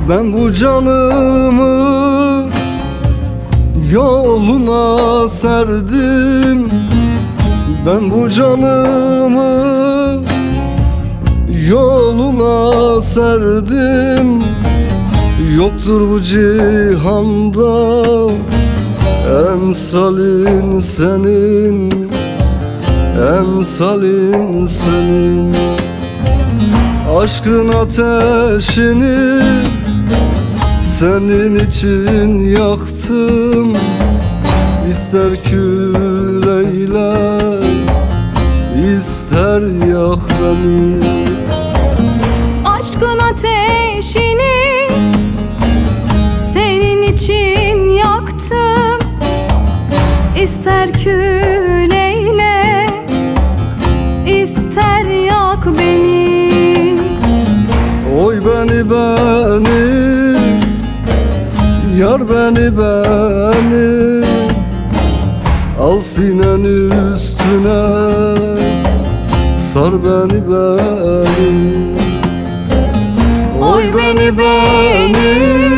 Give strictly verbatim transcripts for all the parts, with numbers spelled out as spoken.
Ben bu canımı yoluna serdim. Ben bu canımı yoluna serdim. Yoktur bu cihanda emsalin senin, emsalin senin. Aşkın ateşini senin için yaktım. İster kül eyle, ister yak beni. Aşkın ateşini senin için yaktım. İster kül eyle, ister yak beni. Oy beni beni, yar beni beni, al sinen üstüne, sar beni beni. Oy beni beni,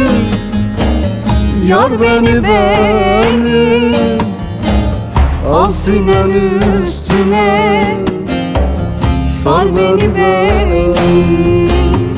yar beni beni, al sinen üstüne, sar beni beni.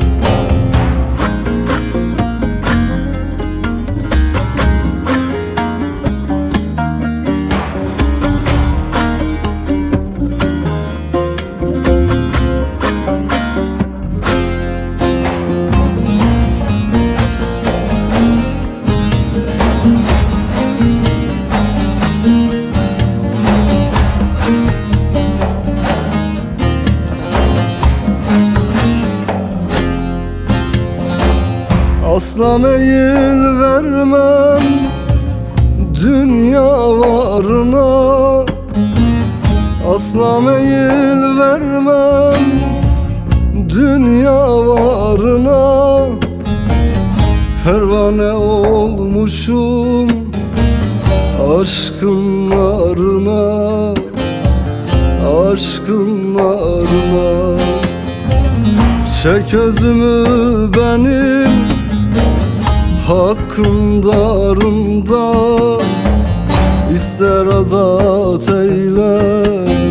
Asla meyil vermem dünya varına, asla meyil vermem dünya varına. Pervane olmuşum aşkın narına, aşkın narına. Çek özümü benim hakkım darında, ister azat eyle,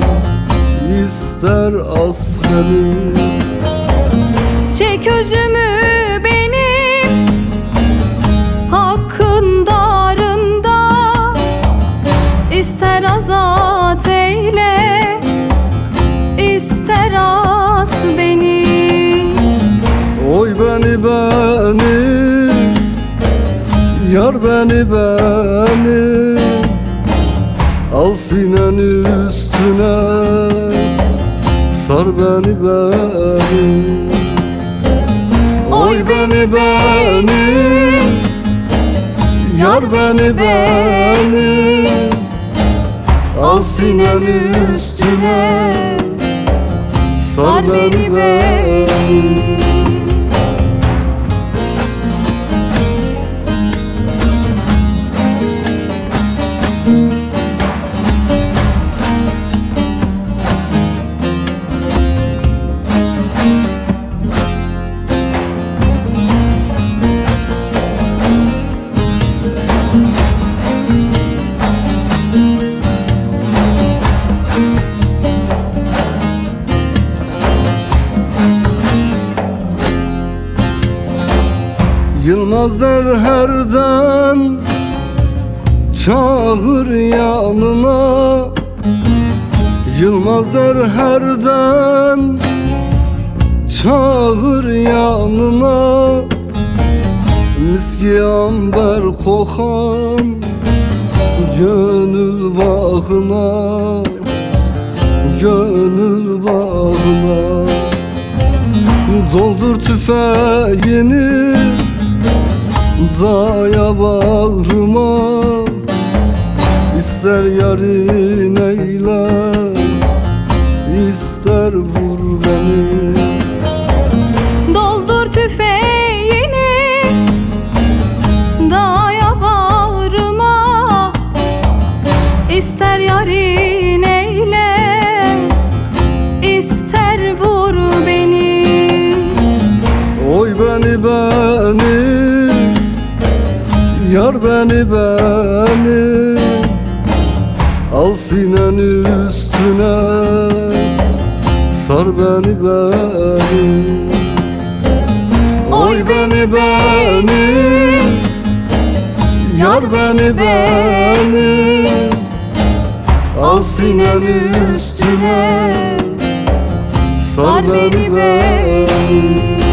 ister as beni. Çek özümü benim hakkın darında, ister azat eyle, ister as beni. Oy beni beni, yar beni beni, al sinen üstüne, sar beni beni. Oy beni beni, yar beni beni, al sinen üstüne, sar beni beni. Yılmaz der herden çağır yanına, Yılmaz der herden çağır yanına. Miski amber kokan gönül bağına, gönül bağına. Doldur tüfeğini, daya bağrıma, ister yarın eyle, ister vur beni. Doldur tüfeğini, daya bağrıma, ister yarın eyle, ister vur beni. Oy beni beni, Yar beni beni al sinen üstüne, sar beni beni. Oy beni beni, yar beni beni al sinen üstüne, sar beni beni.